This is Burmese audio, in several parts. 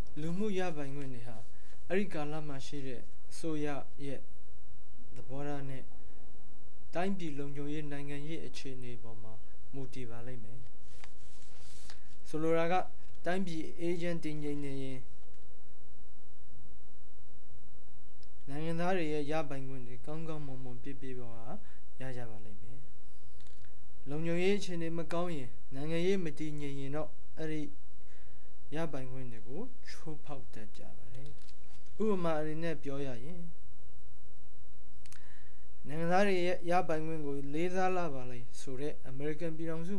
လူမှုရပိုင်ခွင့်တွေဟာအဲ့ဒီကာလမှာရှိတဲ့အစိုးရရဲ့သဘောထားနဲ့တိုင်းပြည်လုံခြုံရေးနိုင်ငံရေးအခြေအနေပေါ်မှာမူတည်ပါလိမ့်မယ်ဆိုလိုတာကတိုင်းပြည်အေဂျင့်တင်ငိမ့်နေရင်နိုင်ငံသားတွေရဲ့ရပိုင်ခွင့်တွေကောင်းကောင်းမွန်မွန်ပြည့်ပြည့်ပါရကြပါလိမ့်မယ်လုံခြုံရေးအခြေအနေမကောင်းရင်နိုင်ငံရေးမတည်ငြိမ်ရင်တော့အဲ့ဒီရပိုင်ခွင့်တွေကိုချိုးဖောက်တတ်ကြပါတယ်ဥပမာအနေနဲ့ပြောရရင်နိုင်ငံသားတွေရဲ့ရပိုင်ခွင့်ကိုလေးစားလာပါလိမ့်ဆိုတဲ့အမေရိကန်ပြည်ထောင်စု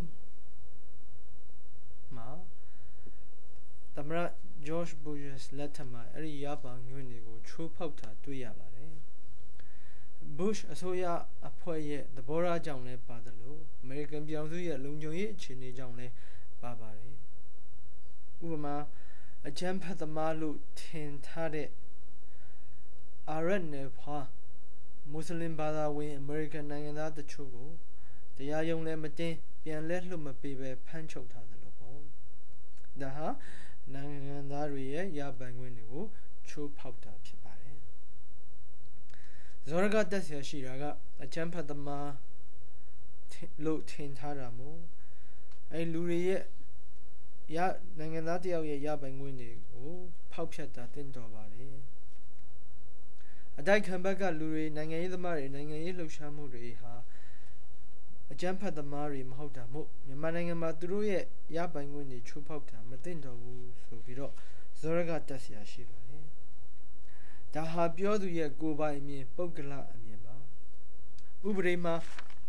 မှာသမ္မတ George Bush လက်ထက်မှာအဲ့ဒီရပိုင်ခွင့်တွေကိုချိုးဖောက်တာတွေ့ရပါတယ် Bush အစိုးရအဖွဲ့ရဲ့သဘောထားကြောင့်လည်းပါတယ်လို့အမေရိကန်ပြည်ထောင်စုရဲ့လုံခြုံရေးအခြေအနေကြောင့်လည်းပါပါတယ်ဥပမာအကြမ်းဖက်သမားလို့ထင်ထားတဲ့အာရတ်နယ်ဖာမွတ်စလင်ဘာသာဝင်အမေရိကန်နိုင်ငံသားတချို့ကိုတရားရုံးလည်းမတင်ပြန်လဲလွှတ်မပေးပဲဖမ်းချုပ်ထားတယ်လို့ပေါ့ဒါဟာနိုင်ငံသားတွေရဲ့ရပိုင်ခွင့်တွေကိုချိုးဖောက်တာဖြစ်ပါတယ်ဇောရကတက်ဆရာရှိတာကအကြမ်းဖက်သမားလို့ထင်ထားတာမို့အဲလူတွေရဲ့နိုင်ငံသားတယောက်ရဲ့ရပိုင်ခွင့်တွေကိုဖောက်ဖျက်တာတင်တော်ပါတယ်အတိုက်ခံဘက်ကလူတွေနိုင်ငံရေးသမားတွေနိုင်ငံရေးလှုပ်ရှားမှုတွေဟာအကြမ်းဖက်သမားတွေမဟုတ်တာမို့မြန်မာနိုင်ငံမှာသူတို့ရဲ့ရပိုင်ခွင့်တွေချိုးဖောက်တာမတင်တော်ဘူးဆိုပြီးတော့ဇောရကတက်ဆရာရှိပါတယ်ဒါဟာပြောသူရဲ့ကိုယ်ပိုင်အမြင်ပုဂ္ဂလအမြင်ပါဥပဒေမှာ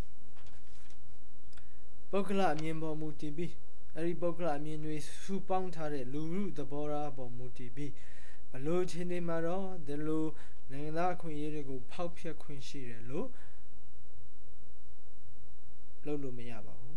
ပုဂ္ဂလအမြင်ပေါ်မူတည်ပြီးအဲ့ဒီပုဂ္ဂလအမြင်တွေစုပေါင်းထားတဲ့လူမှုသဘောထားပေါ်မူတည်ပြီးဘလို့ချင်းနေမှာတော့ဒီလိုနိုင်ငံသားအခွင့်အရေးတွေကိုဖောက်ဖျက်ခွင့်ရှိတယ်လို့လုပ်လို့မရပါဘူး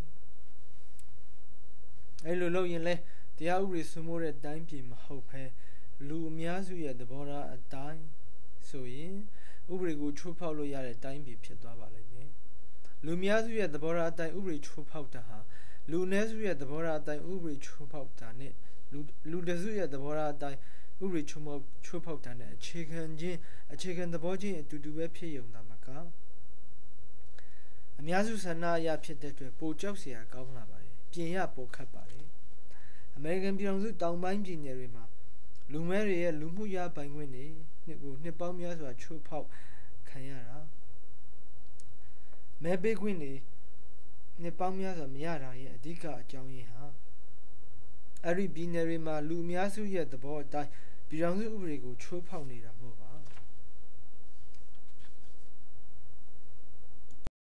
အဲ့လိုလုပ်ရင်လဲတရားဥပဒေစိုးမိုးတဲ့တိုင်းပြည်မဟုတ်ဘဲလူအများစုရဲ့သဘောထားအတိုင်းဆိုရင်ဥပဒေကိုချိုးဖောက်လို့ရတဲ့တိုင်းပြည်ဖြစ်သွားပါလိမ့်မယ်လူအများစုရဲ့သဘောထားအတိုင်းဥပဒေချိုးဖောက်တာဟာလူအနည်းစုရဲ့သဘောထားအတိုင်းဥပဒေချိုးဖောက်တာနဲ့လူတစုရဲ့သဘောထားအတိုင်းဥပဒေချိုးဖောက်တာနဲ့အခြေခံသဘောချင်းအတူတူပဲဖြစ်ရုံသာမကအများစုဆန္ဒအရဖြစ်တဲ့အတွက်ပိုကြောက်စရာကောင်းလာပါတယ်ပြင်ရပိုခတ်ပါတယ်အမေရိကန်ပြည်ထောင်စုတောင်ပိုင်းပြည်နယ်တွေမှာလူမဲတွေရဲ့လူမှုရပိုင်ခွင့်တွေနှစ်ပေါင်းများစွာချိုးဖောက်ခံရတာမဲပေးခွင့်တွေနှစ်ပေါင်းများစွာမရတာရဲ့အဓိကအကြောင်းရင်းဟာအဲ့ဒီပြည်နယ်တွေမှာလူအများစုရဲ့သဘောအတိုင်းပြည်ထောင်စုဥပဒေကိုချိုးဖောက်နေတာမဟုတ်ပါ